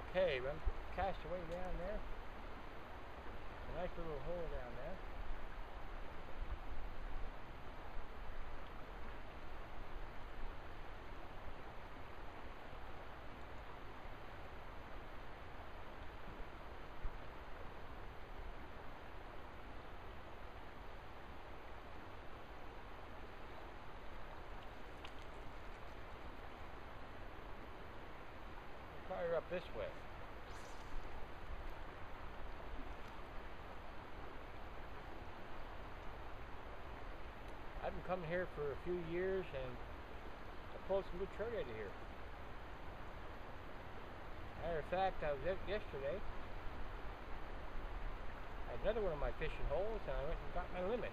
Okay, I'm cast away down there. A nice little hole down there. Fire up this way. I've been coming here for a few years and I pulled some good trout out of here. Matter of fact, I was out yesterday. I had another one of my fishing holes and I went and got my limit.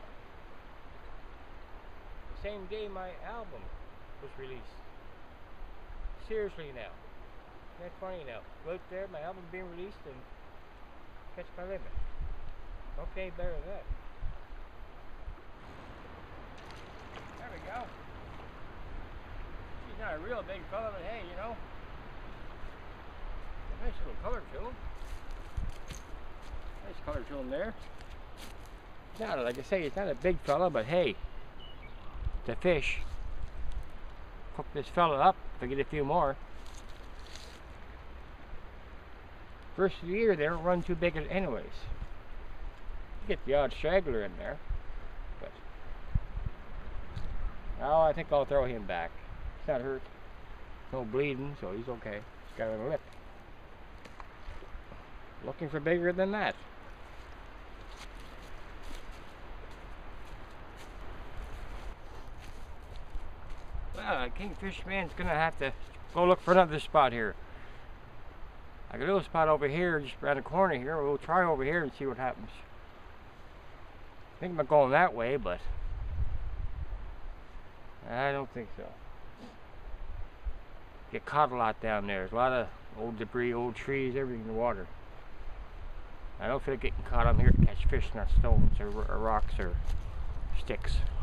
The same day my album was released. Seriously now. That's funny now. Go out there, my album being released and catch my limit. Okay, better than that. There we go. She's not a real big fella, but hey, you know. Nice little color to him. Nice color to him there. Now, like I say, it's not a big fella, but hey, the fish. Cook this fella up if I get a few more. First of the year, they don't run too big anyways. You get the odd straggler in there, but oh, I think I'll throw him back. He's not hurt, no bleeding, so he's okay. He's got a lip. Looking for bigger than that. Well, Kingfish Man's gonna have to go look for another spot here. I got a little spot over here, just around the corner here. We'll try over here and see what happens. I think I'm going that way, but I don't think so. Get caught a lot down there. There's a lot of old debris, old trees, everything in the water. I don't feel like getting caught. I'm here to catch fish, not stones or rocks or sticks.